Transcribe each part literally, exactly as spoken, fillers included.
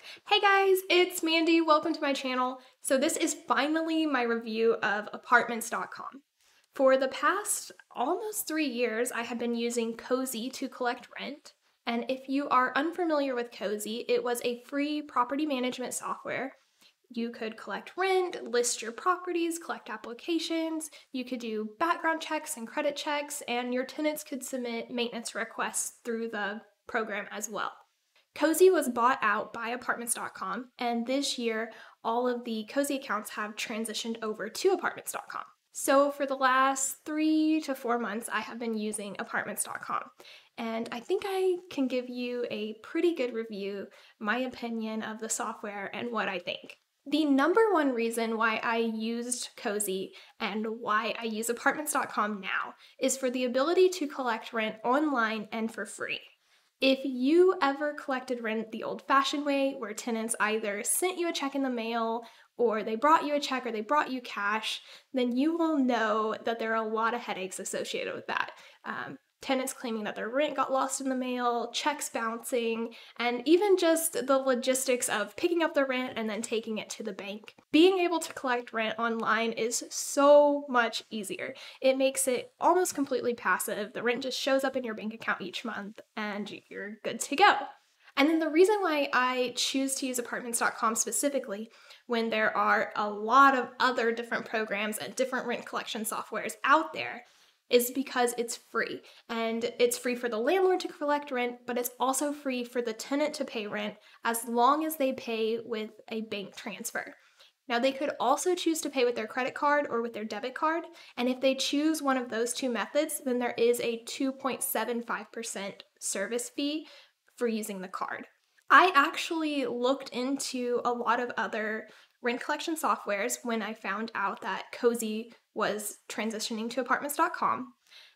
Hey guys, it's Mandy. Welcome to my channel. So this is finally my review of apartments dot com. For the past almost three years, I have been using Cozy to collect rent. And if you are unfamiliar with Cozy, it was a free property management software. You could collect rent, list your properties, collect applications, you could do background checks and credit checks, and your tenants could submit maintenance requests through the program as well. Cozy was bought out by apartments dot com, and this year all of the Cozy accounts have transitioned over to apartments dot com. So for the last three to four months, I have been using apartments dot com, and I think I can give you a pretty good review, my opinion of the software and what I think. The number one reason why I used Cozy and why I use apartments dot com now is for the ability to collect rent online and for free. If you ever collected rent the old-fashioned way, where tenants either sent you a check in the mail, or they brought you a check, or they brought you cash, then you will know that there are a lot of headaches associated with that. Um, tenants claiming that their rent got lost in the mail, checks bouncing, and even just the logistics of picking up the rent and then taking it to the bank. Being able to collect rent online is so much easier. It makes it almost completely passive. The rent just shows up in your bank account each month and you're good to go. And then the reason why I choose to use apartments dot com specifically, when there are a lot of other different programs and different rent collection softwares out there, is because it's free. And it's free for the landlord to collect rent, but it's also free for the tenant to pay rent as long as they pay with a bank transfer. Now, they could also choose to pay with their credit card or with their debit card, and if they choose one of those two methods, then there is a two point seven five percent service fee for using the card. I actually looked into a lot of other rent collection softwares when I found out that Cozy was transitioning to apartments dot com,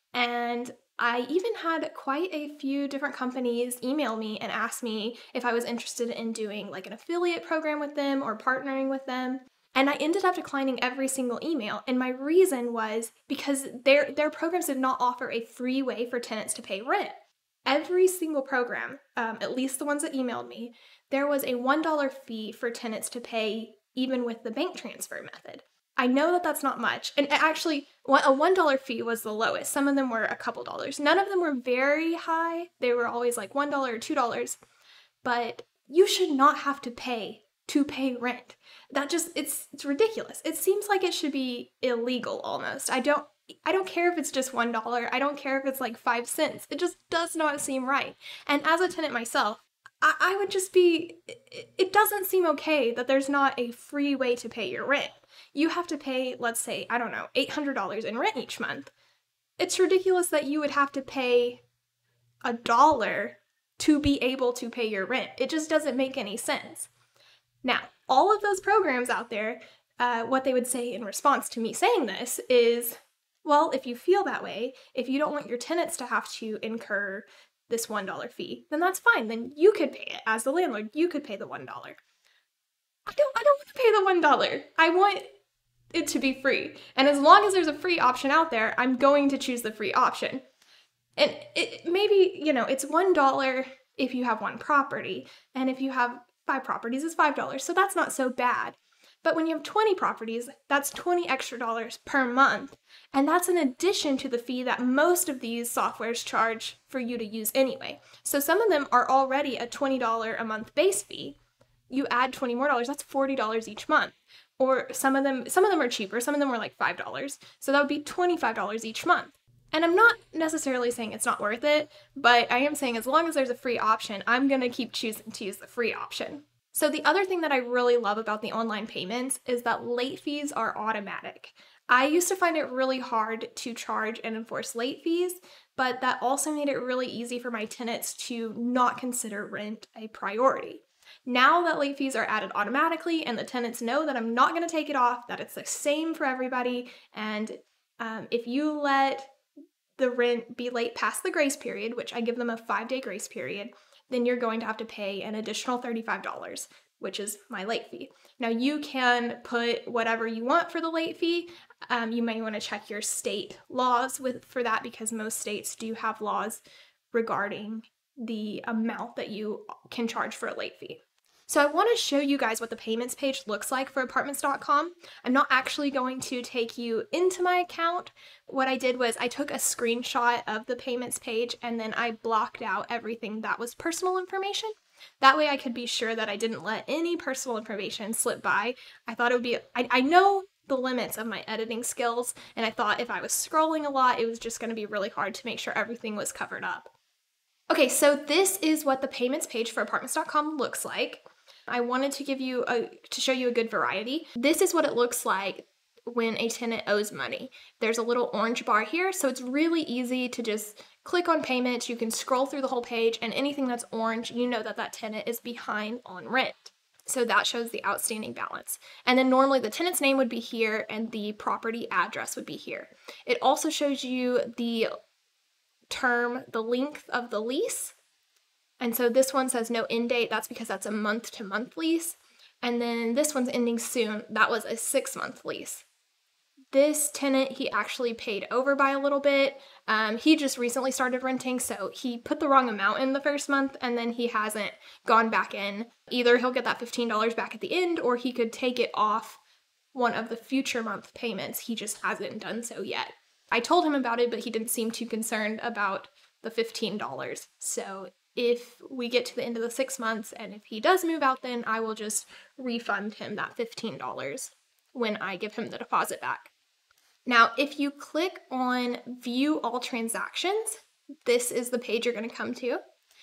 and I even had quite a few different companies email me and ask me if I was interested in doing like an affiliate program with them or partnering with them. And I ended up declining every single email, and my reason was because their their programs did not offer a free way for tenants to pay rent. Every single program, um, at least the ones that emailed me, there was a one dollar fee for tenants to pay even with the bank transfer method. I know that that's not much, and actually a one dollar fee was the lowest. Some of them were a couple dollars. None of them were very high. They were always like one dollar or two dollars, but you should not have to pay to pay rent. That just, it's, it's ridiculous. It seems like it should be illegal almost. I don't I don't care if it's just one dollar. I don't care if it's like five cents. It just does not seem right. And as a tenant myself, I, I would just be, it, it doesn't seem okay that there's not a free way to pay your rent. You have to pay, let's say, I don't know, eight hundred dollars in rent each month. It's ridiculous that you would have to pay a dollar to be able to pay your rent. It just doesn't make any sense. Now, all of those programs out there, uh, what they would say in response to me saying this is, well, if you feel that way, if you don't want your tenants to have to incur this one dollar fee, then that's fine. Then you could pay it. As the landlord, you could pay the one dollar. I don't, I don't want to pay the one dollar. I want it to be free. And as long as there's a free option out there, I'm going to choose the free option. And it, maybe, you know, it's one dollar if you have one property. And if you have five properties, it's five dollars. So that's not so bad. But when you have twenty properties, that's twenty extra dollars per month. And that's in addition to the fee that most of these softwares charge for you to use anyway. So some of them are already a twenty dollars a month base fee. You add twenty more dollars, that's forty dollars each month. Or some of them, some of them are cheaper, some of them were like five dollars. So that would be twenty-five dollars each month. And I'm not necessarily saying it's not worth it, but I am saying as long as there's a free option, I'm gonna keep choosing to use the free option. So the other thing that I really love about the online payments is that late fees are automatic. I used to find it really hard to charge and enforce late fees, but that also made it really easy for my tenants to not consider rent a priority. Now that late fees are added automatically and the tenants know that I'm not going to take it off, that it's the same for everybody, and um, if you let the rent be late past the grace period, which I give them a five-day grace period, then you're going to have to pay an additional thirty-five dollars, which is my late fee. Now, you can put whatever you want for the late fee. Um, you may want to check your state laws with for that, because most states do have laws regarding the amount that you can charge for a late fee. So I want to show you guys what the payments page looks like for apartments dot com. I'm not actually going to take you into my account. What I did was I took a screenshot of the payments page and then I blocked out everything that was personal information. That way I could be sure that I didn't let any personal information slip by. I thought it would be, I, I know the limits of my editing skills, and I thought if I was scrolling a lot, it was just going to be really hard to make sure everything was covered up. Okay, so this is what the payments page for apartments dot com looks like. I wanted to give you a, to show you a good variety. This is what it looks like when a tenant owes money. There's a little orange bar here, so it's really easy to just click on payments. You can scroll through the whole page, and anything that's orange, you know that that tenant is behind on rent. So that shows the outstanding balance. And then normally the tenant's name would be here and the property address would be here. It also shows you the term, the length of the lease. And so this one says no end date. That's because that's a month to month lease. And then this one's ending soon. That was a six month lease. This tenant, he actually paid over by a little bit. Um, he just recently started renting, so he put the wrong amount in the first month and then he hasn't gone back in. Either he'll get that fifteen dollars back at the end or he could take it off one of the future month payments. He just hasn't done so yet. I told him about it, but he didn't seem too concerned about the fifteen dollars. So if we get to the end of the six months and if he does move out, then I will just refund him that fifteen dollars when I give him the deposit back. Now, if you click on View All Transactions, this is the page you're going to come to,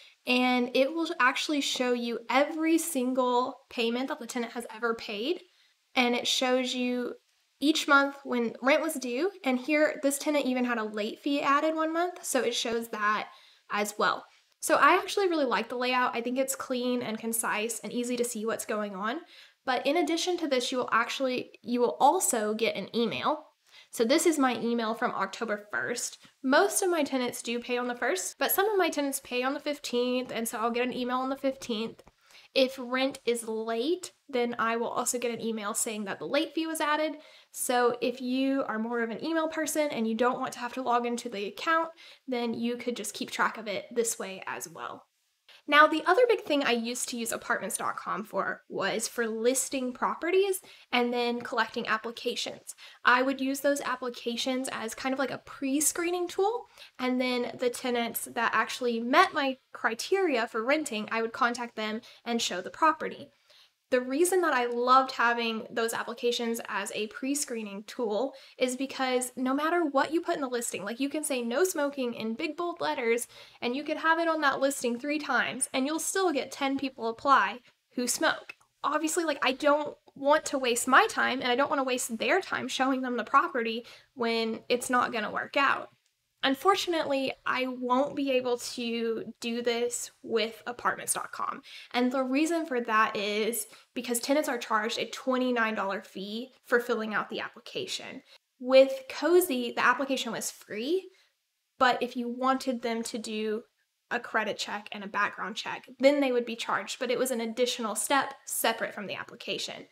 and it will actually show you every single payment that the tenant has ever paid, and it shows you each month when rent was due, and here, this tenant even had a late fee added one month, so it shows that as well. So I actually really like the layout. I think it's clean and concise and easy to see what's going on, but in addition to this, you will actually, you will also get an email. So this is my email from October first. Most of my tenants do pay on the first, but some of my tenants pay on the fifteenth, and so I'll get an email on the fifteenth. If rent is late, then I will also get an email saying that the late fee was added. So if you are more of an email person and you don't want to have to log into the account, then you could just keep track of it this way as well. Now, the other big thing I used to use apartments dot com for was for listing properties and then collecting applications. I would use those applications as kind of like a pre-screening tool, and then the tenants that actually met my criteria for renting, I would contact them and show the property. The reason that I loved having those applications as a pre-screening tool is because no matter what you put in the listing, like you can say no smoking in big bold letters and you could have it on that listing three times and you'll still get ten people apply who smoke. Obviously, like I don't want to waste my time and I don't want to waste their time showing them the property when it's not going to work out. Unfortunately, I won't be able to do this with apartments dot com. And the reason for that is because tenants are charged a twenty-nine dollar fee for filling out the application. With Cozy, the application was free, but if you wanted them to do a credit check and a background check, then they would be charged, but it was an additional step separate from the application.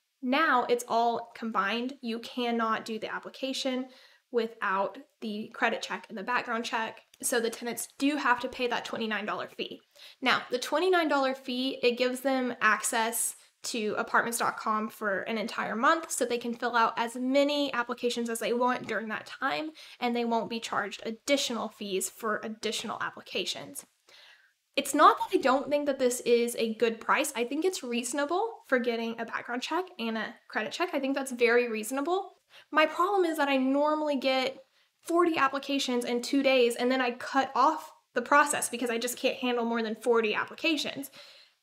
Now it's all combined. You cannot do the application without the credit check and the background check. So the tenants do have to pay that twenty-nine dollar fee. Now, the twenty-nine dollar fee, it gives them access to apartments dot com for an entire month so they can fill out as many applications as they want during that time, and they won't be charged additional fees for additional applications. It's not that I don't think that this is a good price. I think it's reasonable for getting a background check and a credit check. I think that's very reasonable. My problem is that I normally get forty applications in two days and then I cut off the process because I just can't handle more than forty applications.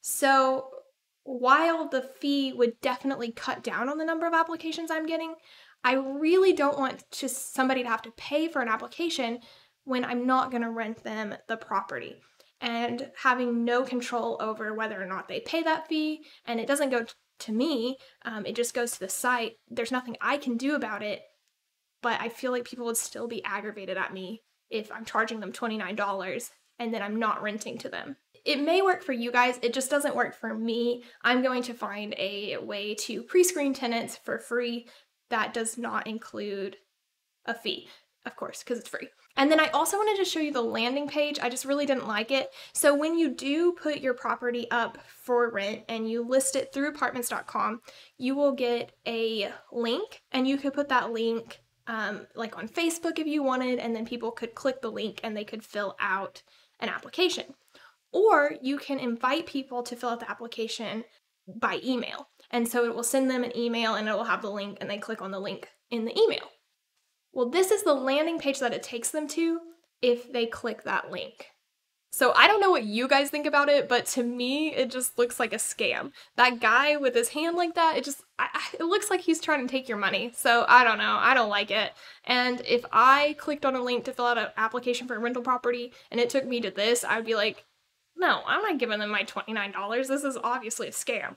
So while the fee would definitely cut down on the number of applications I'm getting, I really don't want just somebody to have to pay for an application when I'm not going to rent them the property. And having no control over whether or not they pay that fee, and it doesn't go to me, um, it just goes to the site. There's nothing I can do about it, but I feel like people would still be aggravated at me if I'm charging them twenty-nine dollars and then I'm not renting to them. It may work for you guys, it just doesn't work for me. I'm going to find a way to pre-screen tenants for free that does not include a fee. of course, because it's free. And then I also wanted to show you the landing page. I just really didn't like it. So when you do put your property up for rent and you list it through apartments dot com, you will get a link, and you could put that link um, like on Facebook if you wanted, and then people could click the link and they could fill out an application. Or you can invite people to fill out the application by email. And so it will send them an email and it will have the link, and they click on the link in the email. Well, this is the landing page that it takes them to if they click that link. So I don't know what you guys think about it, but to me, it just looks like a scam. That guy with his hand like that, it just, I, I, it looks like he's trying to take your money. So I don't know, I don't like it. And if I clicked on a link to fill out an application for a rental property and it took me to this, I'd be like, no, I'm not giving them my twenty-nine dollars. This is obviously a scam.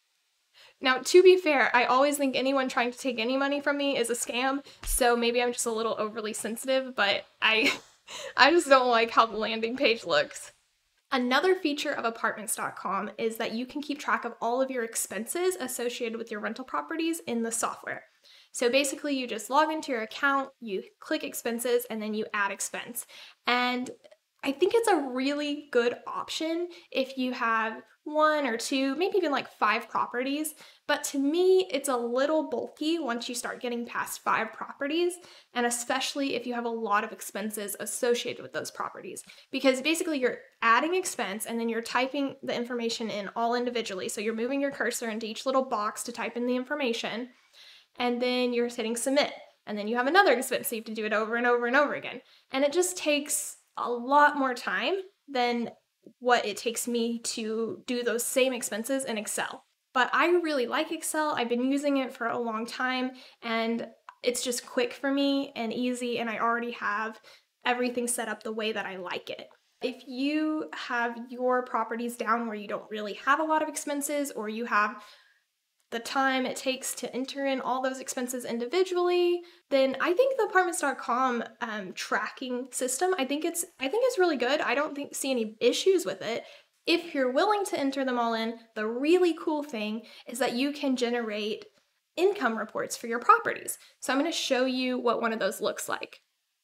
Now, to be fair, I always think anyone trying to take any money from me is a scam, so maybe I'm just a little overly sensitive, but I, I just don't like how the landing page looks. Another feature of apartments dot com is that you can keep track of all of your expenses associated with your rental properties in the software. So basically, you just log into your account, you click expenses, and then you add expense. And I think it's a really good option if you have one or two, maybe even like five properties. But to me, it's a little bulky once you start getting past five properties, and especially if you have a lot of expenses associated with those properties. Because basically you're adding expense and then you're typing the information in all individually. So you're moving your cursor into each little box to type in the information, and then you're hitting submit. And then you have another expense, so you have to do it over and over and over again. And it just takes a lot more time than what it takes me to do those same expenses in Excel. But I really like Excel. I've been using it for a long time, and it's just quick for me and easy, and I already have everything set up the way that I like it. If you have your properties down where you don't really have a lot of expenses, or you have the time it takes to enter in all those expenses individually, then I think the apartments dot com um, tracking system, I think it's I think it's really good. I don't think see any issues with it. If you're willing to enter them all in, the really cool thing is that you can generate income reports for your properties. So I'm going to show you what one of those looks like.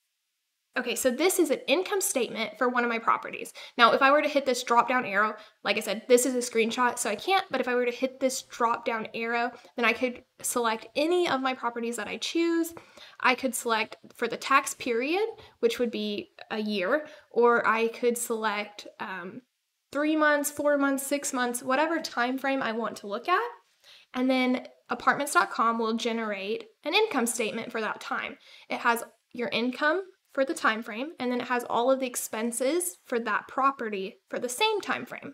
Okay, so this is an income statement for one of my properties. Now, if I were to hit this drop down arrow, like I said, this is a screenshot, so I can't, but if I were to hit this drop down arrow, then I could select any of my properties that I choose. I could select for the tax period, which would be a year, or I could select um, three months, four months, six months, whatever time frame I want to look at. And then apartments dot com will generate an income statement for that time. It has your income for the time frame, and then it has all of the expenses for that property for the same time frame.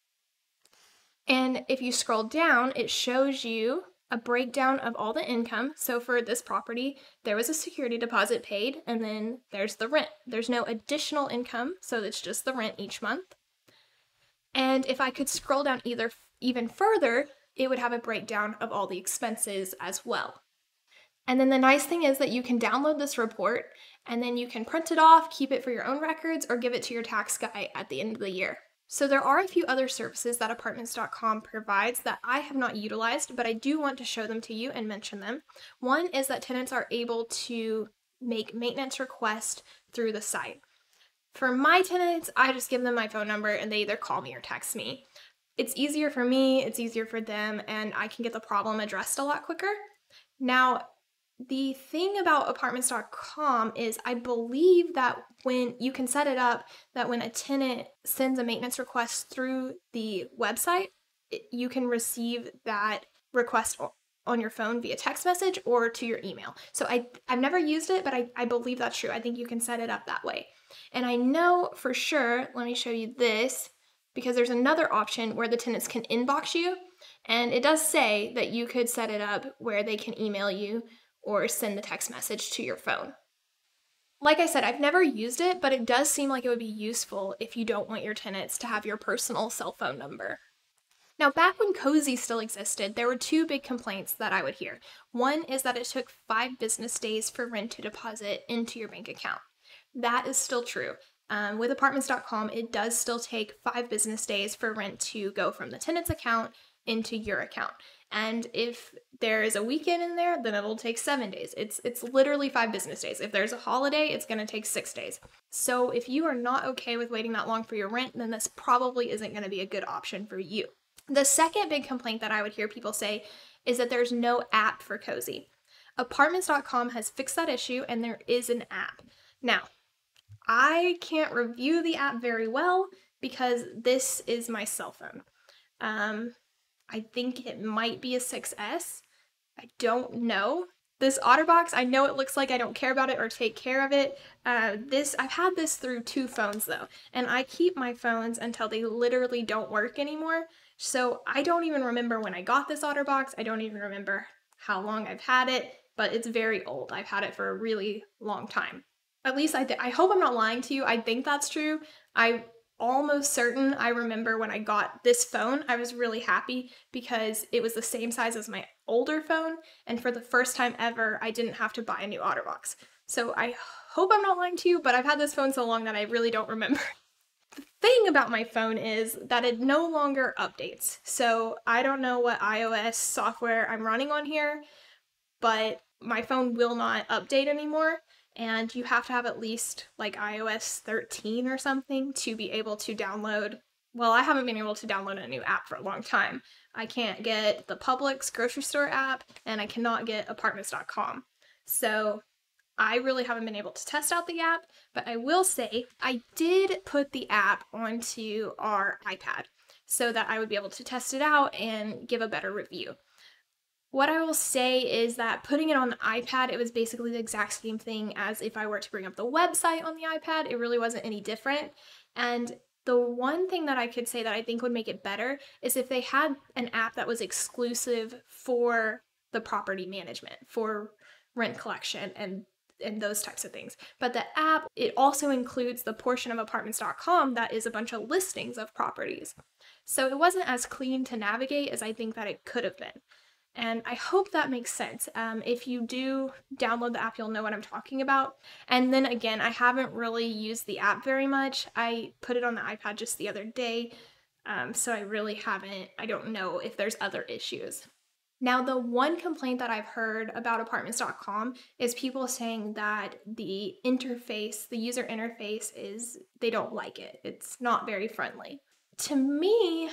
And if you scroll down, it shows you a breakdown of all the income. So for this property, there was a security deposit paid, and then there's the rent. There's no additional income, so it's just the rent each month. And if I could scroll down either even further, it would have a breakdown of all the expenses as well. And then the nice thing is that you can download this report, and then you can print it off, keep it for your own records, or give it to your tax guy at the end of the year. So there are a few other services that apartments dot com provides that I have not utilized, but I do want to show them to you and mention them. One is that tenants are able to make maintenance requests through the site. For my tenants, I just give them my phone number and they either call me or text me. It's easier for me, it's easier for them, and I can get the problem addressed a lot quicker. Now, the thing about apartments dot com is I believe that when you can set it up that when a tenant sends a maintenance request through the website, it, you can receive that request on your phone via text message or to your email. So I, I've never used it, but I, I believe that's true. I think you can set it up that way. And I know for sure, let me show you this, because there's another option where the tenants can inbox you. And it does say that you could set it up where they can email you or send the text message to your phone. Like I said, I've never used it, but it does seem like it would be useful if you don't want your tenants to have your personal cell phone number. Now, back when Cozy still existed, there were two big complaints that I would hear. One is that it took five business days for rent to deposit into your bank account. That is still true. Um, with apartments dot com, it does still take five business days for rent to go from the tenant's account into your account. And if there is a weekend in there, then it'll take seven days. It's it's literally five business days. If there's a holiday, it's going to take six days. So if you are not okay with waiting that long for your rent, then this probably isn't going to be a good option for you. The second big complaint that I would hear people say is that there's no app for Cozy. Apartments dot com has fixed that issue, and there is an app. Now, I can't review the app very well because this is my cell phone. Um, I think it might be a six S. I don't know. This OtterBox, I know it looks like I don't care about it or take care of it. Uh, this I've had this through two phones though, and I keep my phones until they literally don't work anymore. So I don't even remember when I got this OtterBox. I don't even remember how long I've had it, but it's very old. I've had it for a really long time. At least I, th- I hope I'm not lying to you. I think that's true. I'm almost certain I remember when I got this phone, I was really happy because it was the same size as my older phone. And for the first time ever, I didn't have to buy a new OtterBox. So I hope I'm not lying to you, but I've had this phone so long that I really don't remember. The thing about my phone is that it no longer updates. So I don't know what iOS software I'm running on here, but my phone will not update anymore. And you have to have at least like i O S thirteen or something to be able to download. Well, I haven't been able to download a new app for a long time. I can't get the Publix grocery store app, and I cannot get apartments dot com. So I really haven't been able to test out the app, but I will say I did put the app onto our iPad so that I would be able to test it out and give a better review. What I will say is that putting it on the iPad, it was basically the exact same thing as if I were to bring up the website on the iPad. It really wasn't any different. And the one thing that I could say that I think would make it better is if they had an app that was exclusive for the property management, for rent collection and and those types of things. But the app, it also includes the portion of apartments dot com that is a bunch of listings of properties. So it wasn't as clean to navigate as I think that it could have been. And I hope that makes sense. Um, if you do download the app, you'll know what I'm talking about. And then again, I haven't really used the app very much. I put it on the iPad just the other day, um, so I really haven't, I don't know if there's other issues. Now, the one complaint that I've heard about apartments dot com is people saying that the interface, the user interface is, they don't like it. It's not very friendly. To me,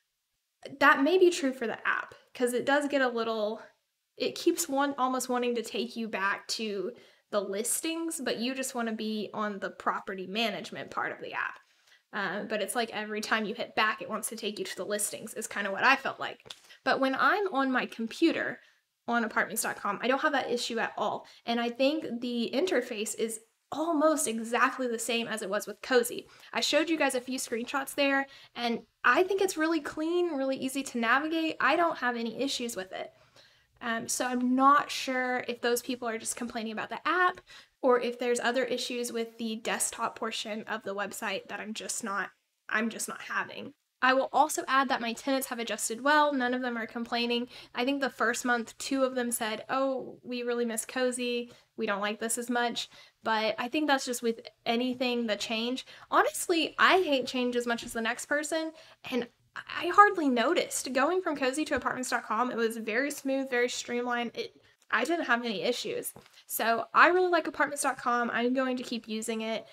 that may be true for the app, because it does get a little, it keeps one almost wanting to take you back to the listings, but you just want to be on the property management part of the app. Uh, but it's like every time you hit back, it wants to take you to the listings, is kind of what I felt like. But when I'm on my computer on apartments dot com, I don't have that issue at all. And I think the interface is almost exactly the same as it was with Cozy. I showed you guys a few screenshots there, and I think it's really clean, really easy to navigate. I don't have any issues with it. Um, so I'm not sure if those people are just complaining about the app or if there's other issues with the desktop portion of the website that I'm just not, I'm just not having. I will also add that my tenants have adjusted well. None of them are complaining. I think the first month, two of them said, oh, we really miss Cozy. We don't like this as much. But I think that's just with anything, the change. Honestly, I hate change as much as the next person, and I hardly noticed. Going from Cozy to apartments dot com, it was very smooth, very streamlined. It, I didn't have any issues. So I really like apartments dot com. I'm going to keep using it.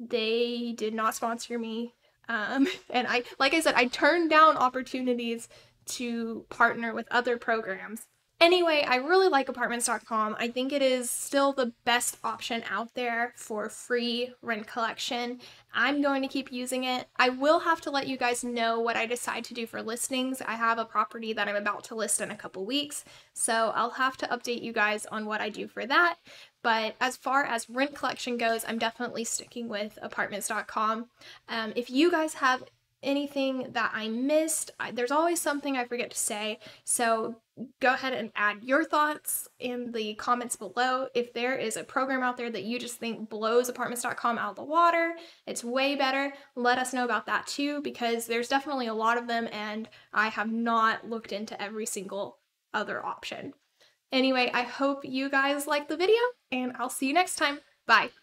They did not sponsor me. Um, and I, like I said, I turned down opportunities to partner with other programs. Anyway, I really like apartments dot com. I think it is still the best option out there for free rent collection. I'm going to keep using it. I will have to let you guys know what I decide to do for listings. I have a property that I'm about to list in a couple weeks, so I'll have to update you guys on what I do for that. But as far as rent collection goes, I'm definitely sticking with apartments dot com. Um, if you guys have anything that I missed, I, there's always something I forget to say, so go ahead and add your thoughts in the comments below. If there is a program out there that you just think blows apartments dot com out of the water, it's way better, let us know about that too, because there's definitely a lot of them and I have not looked into every single other option. Anyway, I hope you guys liked the video, and I'll see you next time. Bye!